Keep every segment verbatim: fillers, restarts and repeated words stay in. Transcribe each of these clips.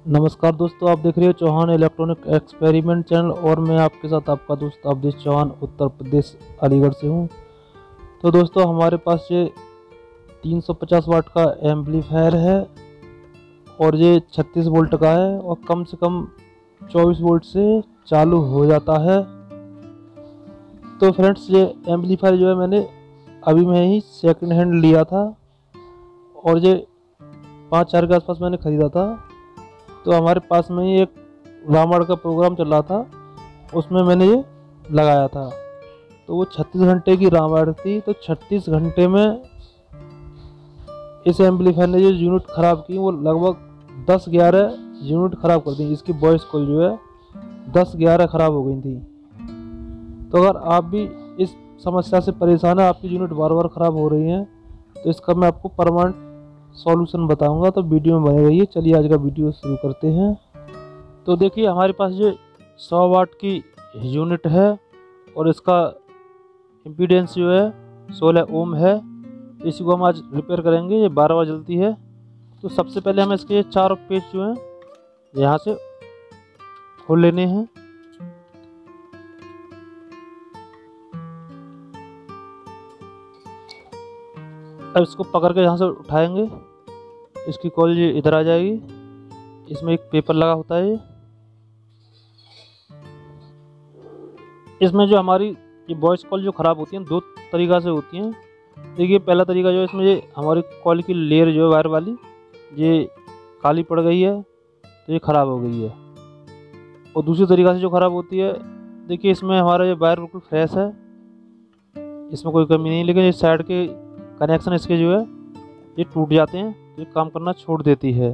नमस्कार दोस्तों, आप देख रहे हो चौहान इलेक्ट्रॉनिक एक्सपेरिमेंट चैनल और मैं आपके साथ आपका दोस्त अवधेश चौहान उत्तर प्रदेश अलीगढ़ से हूं। तो दोस्तों, हमारे पास ये तीन सौ पचास वाट का एम्पलीफायर है और ये छत्तीस वोल्ट का है और कम से कम चौबीस वोल्ट से चालू हो जाता है। तो फ्रेंड्स, ये एम्पलीफायर जो है मैंने अभी मैं ही सेकंड हैंड लिया था और ये पाँच हज़ार के आसपास मैंने ख़रीदा था। तो हमारे पास में ही एक रामायण का प्रोग्राम चल रहा था, उसमें मैंने ये लगाया था। तो वो छत्तीस घंटे की रामायण थी। तो छत्तीस घंटे में इस एम्पलीफायर ने जो यूनिट ख़राब की वो लगभग दस ग्यारह यूनिट ख़राब कर दी। इसकी वॉइस कॉल जो है दस ग्यारह ख़राब हो गई थी। तो अगर आप भी इस समस्या से परेशान है, आपकी यूनिट बार बार ख़राब हो रही हैं, तो इसका मैं आपको परमानेंट सॉल्यूशन बताऊंगा। तो वीडियो में बने रहिए। चलिए आज का वीडियो शुरू करते हैं। तो देखिए, हमारे पास ये सौ वाट की यूनिट है और इसका इम्पीडेंस जो है सोलह ओम है। इसी को हम आज रिपेयर करेंगे। ये बार बार जलती है। तो सबसे पहले हमें इसके चारों पेच जो हैं यहाँ से खोल लेने हैं। अब इसको पकड़ के यहाँ से उठाएंगे। इसकी कॉइल ये इधर आ जाएगी। इसमें एक पेपर लगा होता है। इसमें जो हमारी ये वॉइस कॉल जो ख़राब होती हैं दो तरीक़ा से होती हैं। देखिए, पहला तरीका जो है, इसमें ये हमारी कॉइल की लेयर जो है वायर वाली ये काली पड़ गई है, तो ये ख़राब हो गई है। और दूसरी तरीक़ा से जो ख़राब होती है, देखिए इसमें हमारा ये वायर बिल्कुल फ्रेश है, इसमें कोई कमी नहीं, लेकिन इस साइड के कनेक्शन इसके जो है ये टूट जाते हैं, तो ये काम करना छोड़ देती है।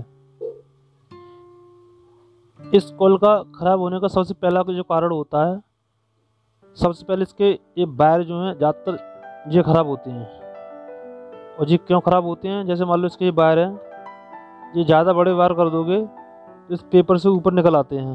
इस कॉल का ख़राब होने का सबसे पहला जो कारण होता है, सबसे पहले इसके ये वायर जो हैं ज़्यादातर ये ख़राब होते हैं। और ये क्यों ख़राब होते हैं? जैसे मान लो इसके ये वायर हैं, ये ज़्यादा बड़े वायर कर दोगे तो इस पेपर से ऊपर निकल आते हैं।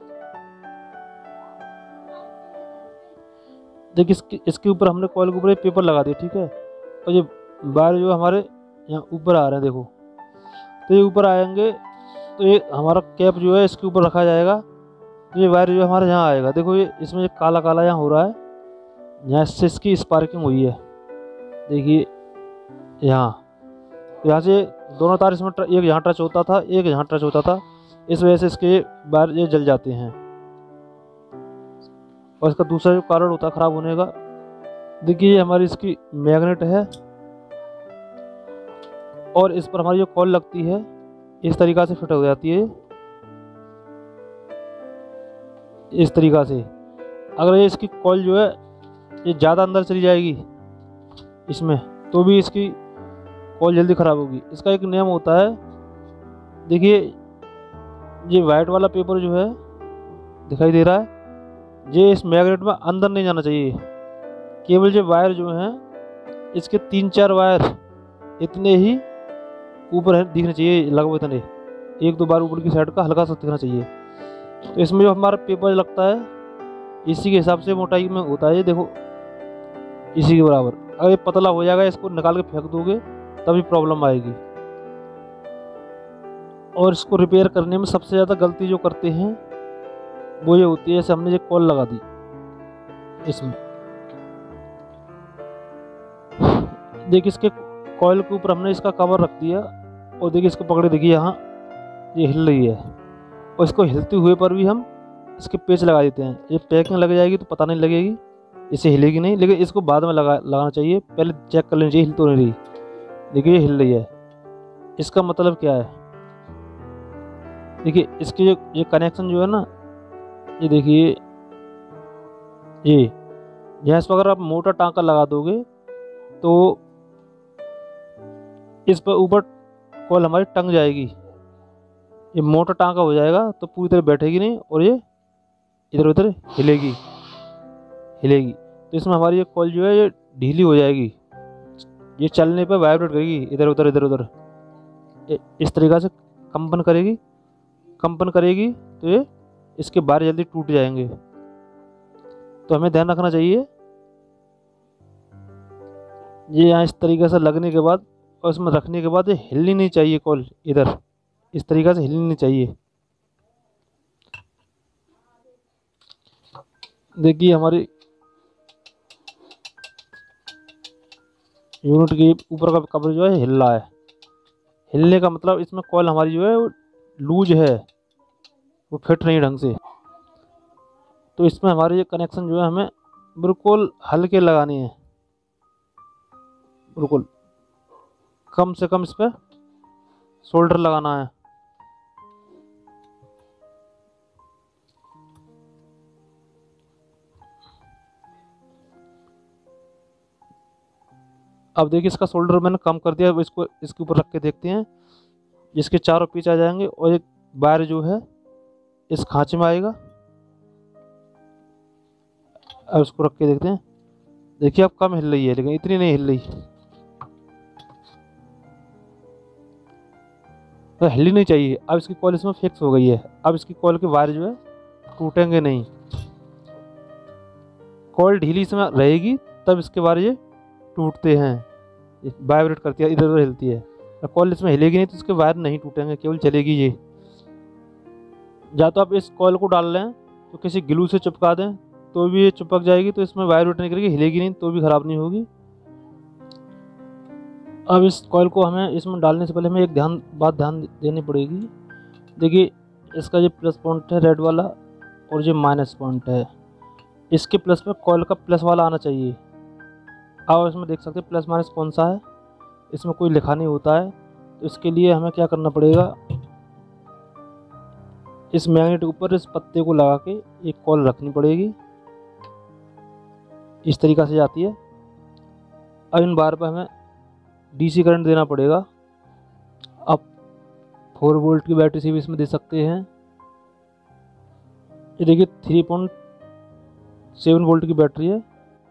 देखिए, इसके इसके ऊपर हमने कॉइल के ऊपर पेपर लगा दिया, ठीक है। और ये वायर जो हमारे यहाँ ऊपर आ रहे हैं, देखो, तो ये ऊपर आएंगे तो ये हमारा कैप जो है इसके ऊपर रखा जाएगा, तो ये वायर जो हमारे यहाँ आएगा। देखो, ये इसमें काला काला यहाँ हो रहा है, यहाँ से इसकी स्पार्किंग हुई है। देखिए यहाँ यहाँ से दोनों तार इसमें एक यहाँ टच होता था, एक यहाँ टच होता था, इस वजह से इसके वायर ये जल जाते हैं। और इसका दूसरा जो कारण होता है ख़राब होने का, देखिए ये हमारी इसकी मैग्नेट है और इस पर हमारी जो कॉल लगती है इस तरीक़ा से फिट हो जाती है। इस तरीक़ा से अगर ये इसकी कॉल जो है ये ज़्यादा अंदर चली जाएगी इसमें, तो भी इसकी कॉल जल्दी ख़राब होगी। इसका एक नियम होता है। देखिए, ये वाइट वाला पेपर जो है दिखाई दे रहा है, ये इस मैग्नेट में अंदर नहीं जाना चाहिए। केवल जो वायर जो हैं इसके तीन चार वायर इतने ही ऊपर है दिखने चाहिए, लगभग इतने, एक दो बार ऊपर की साइड का हल्का सा दिखना चाहिए। तो इसमें जो हमारा पेपर लगता है इसी के हिसाब से मोटाई में होता है। ये देखो, इसी के बराबर। अगर ये पतला हो जाएगा, इसको निकाल के फेंक दोगे तभी प्रॉब्लम आएगी। और इसको रिपेयर करने में सबसे ज़्यादा गलती जो करते हैं वो ये होती है, जैसे हमने ये कॉल लगा दी इसमें, देखिए इसके कॉइल के ऊपर हमने इसका कवर रख दिया और देखिए इसको पकड़े, देखिए यहाँ ये हिल रही है और इसको हिलते हुए पर भी हम इसके पेच लगा देते हैं। ये पैकिंग लग जाएगी तो पता नहीं लगेगी, इसे हिलेगी नहीं, लेकिन इसको बाद में लगा लगाना चाहिए। पहले चेक कर लेनी चाहिए हिल तो नहीं रही। देखिए ये हिल रही है, इसका मतलब क्या है? देखिए इसके जो ये कनेक्शन जो है ना, ये देखिए ये यहाँ पर अगर आप मोटा टांका लगा दोगे तो इस पर ऊपर कॉल हमारी टंग जाएगी, ये मोटा टांका हो जाएगा तो पूरी तरह बैठेगी नहीं और ये इधर उधर हिलेगी हिलेगी तो इसमें हमारी ये कॉल जो है ये ढीली हो जाएगी। ये चलने पर वाइब्रेट करेगी, इधर उधर इधर उधर इस तरीक़ा से कंपन करेगी कंपन करेगी तो ये इसके बार जल्दी टूट जाएंगे। तो हमें ध्यान रखना चाहिए, ये यहाँ इस तरीके से लगने के बाद और इसमें रखने के बाद ये हिलनी नहीं चाहिए कॉल, इधर इस तरीक़े से हिलनी नहीं चाहिए। देखिए हमारी यूनिट के ऊपर का कवर जो है हिल रहा है। हिलने का मतलब इसमें कॉइल हमारी जो है वो लूज है, वो फिट नहीं ढंग से। तो इसमें हमारे ये कनेक्शन जो है हमें बिल्कुल हल्के लगाने हैं, बिल्कुल कम से कम इस पर सोल्डर लगाना है। अब देखिए इसका सोल्डर मैंने कम कर दिया। अब इसको इसके ऊपर रख के देखते हैं, इसके चारों पीच आ जाएंगे और एक वायर जो है इस खांचे में आएगा। अब इसको रख के देखते हैं। देखिए अब कम हिल रही है, लेकिन इतनी नहीं हिल रही, तो हिलनी नहीं चाहिए। अब इसकी कॉइल इसमें फिक्स हो गई है। अब इसकी कॉइल के वायर जो है टूटेंगे नहीं। कॉइल ढीली इसमें रहेगी तब इसके वायर ये टूटते हैं, वाइब्रेट करती है, इधर उधर हिलती है। कॉइल इसमें हिलेगी नहीं तो इसके वायर नहीं टूटेंगे, केवल चलेगी ये। या तो आप इस कॉइल को डाल लें तो किसी ग्लू से चिपका दें तो भी ये चिपक जाएगी, तो इसमें वाइब्रेट नहीं करेगी, हिलेगी नहीं तो भी ख़राब नहीं होगी। अब इस कॉइल को हमें इसमें डालने से पहले हमें एक ध्यान बात ध्यान देनी पड़ेगी। देखिए इसका जो प्लस पॉइंट है रेड वाला और जो माइनस पॉइंट है, इसके प्लस पे कॉइल का प्लस वाला आना चाहिए। अब इसमें देख सकते हैं प्लस माइनस कौन सा है, इसमें कोई लिखा नहीं होता है। तो इसके लिए हमें क्या करना पड़ेगा, इस मैग्नेट के ऊपर इस पत्ते को लगा के एक कॉइल रखनी पड़ेगी। इस तरीक़ा से जाती है। अब इन बार पर हमें डीसी करंट देना पड़ेगा। आप फोर वोल्ट की बैटरी से भी इसमें दे सकते हैं। ये देखिए थ्री पॉइंट सेवन वोल्ट की बैटरी है।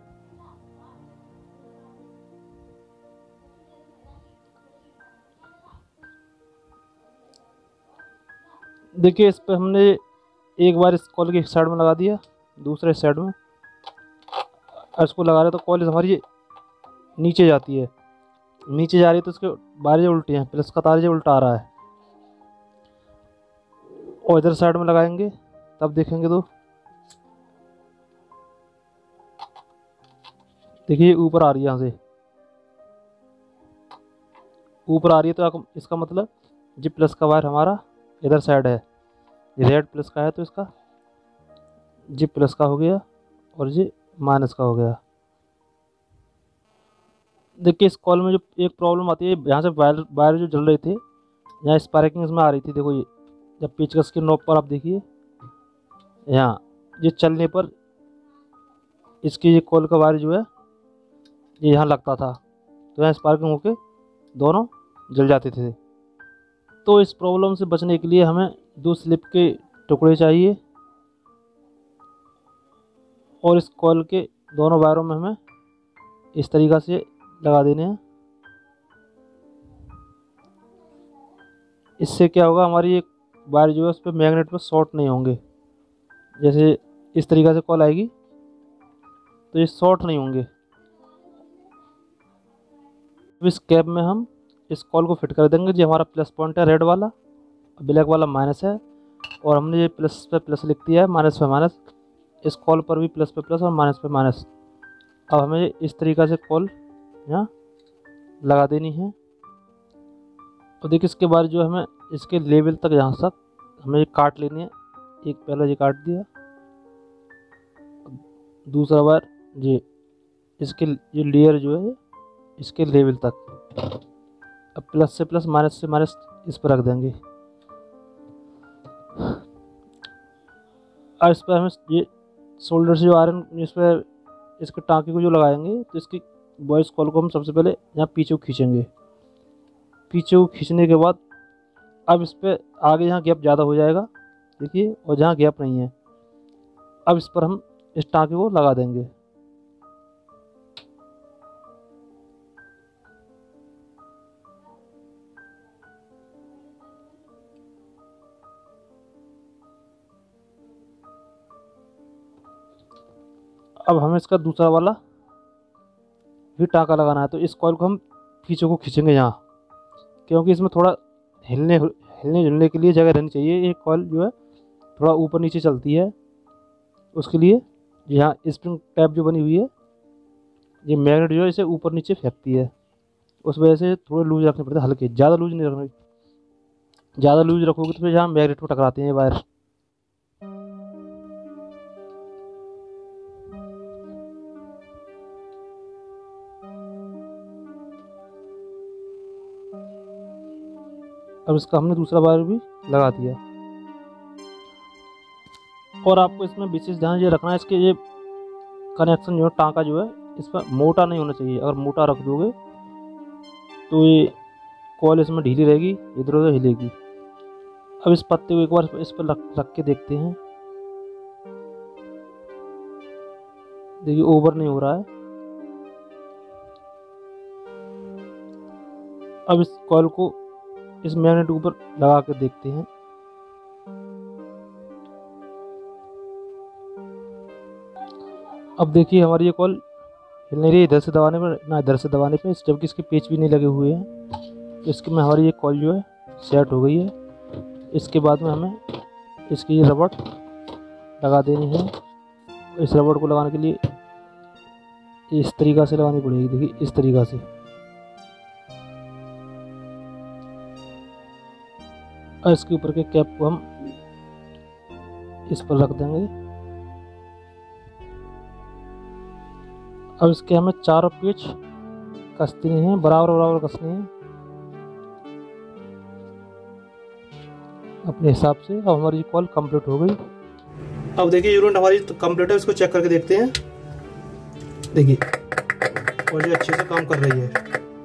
देखिए इस पर हमने एक बार इस कॉइल के साइड में लगा दिया, दूसरे साइड में इसको लगा रहे तो कॉइल हमारी नीचे जाती है। नीचे जा रही है तो इसके बारे उल्टे हैं, प्लस का तार जो उल्टा आ रहा है। और इधर साइड में लगाएंगे तब देखेंगे तो देखिए ऊपर आ रही है, यहाँ से ऊपर आ रही है। तो इसका मतलब जी प्लस का वायर हमारा इधर साइड है, रेड प्लस का है तो इसका जी प्लस का हो गया और जी माइनस का हो गया। देखिए इस कॉल में जो एक प्रॉब्लम आती है, यहाँ से वायर वायर जो जल रहे थे, यहाँ स्पार्किंग में आ रही थी। देखो ये जब पेचकस के नॉब पर आप देखिए, यहाँ ये चलने पर इसकी ये कॉल का वायर जो है ये यहाँ लगता था, तो यहाँ स्पार्किंग होके दोनों जल जाते थे। तो इस प्रॉब्लम से बचने के लिए हमें दो स्लिप के टुकड़े चाहिए और इस कॉल के दोनों वायरों में हमें इस तरीक़ा से लगा देने हैं। इससे क्या होगा, हमारी एक वायर जो है उस पर मैग्नेट पर शॉर्ट नहीं होंगे। जैसे इस तरीक़ा से कॉल आएगी तो ये शॉर्ट नहीं होंगे। इस कैप में हम इस कॉल को फिट कर देंगे। जो हमारा प्लस पॉइंट है रेड वाला, ब्लैक वाला माइनस है, और हमने ये प्लस पे प्लस लिख दिया है, माइनस पे माइनस। इस कॉल पर भी प्लस पे प्लस और माइनस पे माइनस। अब हमें इस तरीक़ा से कॉल यहाँ लगा देनी है। और देखिए इसके बाद जो हमें इसके लेवल तक यहाँ तक हमें एक काट लेनी है। एक पहला ये काट दिया, दूसरा बार ये इसके ये लेयर जो है इसके लेवल तक। अब प्लस से प्लस माइनस से माइनस इस पर रख देंगे। अब इस पर हमें ये शोल्डर से जो आयरन इस पर इसके टाँके को जो लगाएंगे, तो इसकी वॉइस कॉल को हम सबसे पहले यहाँ पीछे को खींचेंगे। पीछे को खींचने के बाद अब इस पर आगे यहाँ गैप ज़्यादा हो जाएगा, देखिए, और जहाँ गैप नहीं है अब इस पर हम इस टाँके को लगा देंगे। अब हमें इसका दूसरा वाला भी टाँका लगाना है। तो इस कॉइल को हम पीछे को खींचेंगे यहाँ, क्योंकि इसमें थोड़ा हिलने हिलने जुलने के लिए जगह रहनी चाहिए। ये कॉइल जो है थोड़ा ऊपर नीचे चलती है, उसके लिए यहाँ स्प्रिंग टैप जो बनी हुई है, ये मैग्नेट जो है इसे ऊपर नीचे फेंकती है, उस वजह से थोड़े लूज रखने पड़ते हैं, हल्के, ज़्यादा लूज नहीं रखने। ज़्यादा लूज रखोगे तो फिर यहाँ मैग्नेट को टकराते हैं ये वायर। अब इसका हमने दूसरा वायर भी लगा दिया। और आपको इसमें विशेष ध्यान ये रखना है, इसके ये कनेक्शन जो है, टाँका जो है, इस पर मोटा नहीं होना चाहिए। अगर मोटा रख दोगे तो ये कॉइल इसमें ढीली रहेगी, इधर उधर हिलेगी। अब इस पत्ते को एक बार इस पर रख रख के देखते हैं। देखिए ओवर नहीं हो रहा है। अब इस कॉइल को इस मैग्नेट के ऊपर लगा के देखते हैं। अब देखिए हमारी ये कॉइल हिल नहीं रही, इधर से दबाने पर ना इधर से दबाने पर, जबकि इसके पेच भी नहीं लगे हुए हैं। तो इसके में हमारी ये कॉइल जो है सेट हो गई है। इसके बाद में हमें इसकी ये रबड़ लगा देनी है। इस रबड़ को लगाने के लिए इस तरीक़ा से लगानी पड़ेगी। देखिए इस तरीक़ा से। और इसके ऊपर के कैप को हम इस पर रख देंगे। अब इसके हमें चारों पेच कसने हैं, बराबर बराबर कसने हैं अपने हिसाब से। अब हमारी कॉल कंप्लीट हो गई। अब देखिए यूनिट हमारी तो कंप्लीट है, इसको चेक करके देखते हैं। देखिए और ये अच्छे से काम कर रही है।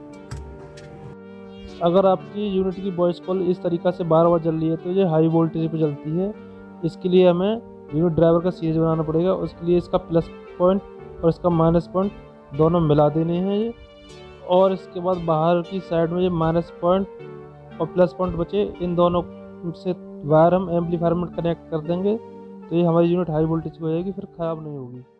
अगर आपकी यूनिट की वॉइस कॉल इस तरीक़ा से बार बार चल रही है तो ये हाई वोल्टेज पे चलती है। इसके लिए हमें यूनिट ड्राइवर का सीरीज बनाना पड़ेगा। उसके लिए इसका प्लस पॉइंट और इसका माइनस पॉइंट दोनों मिला देने हैं ये। और इसके बाद बाहर की साइड में ये माइनस पॉइंट और प्लस पॉइंट बचे, इन दोनों से वायर हम एम्पलीफायर में कनेक्ट कर देंगे। तो ये हमारी यूनिट हाई वोल्टेज की हो जाएगी, फिर ख़राब नहीं होगी।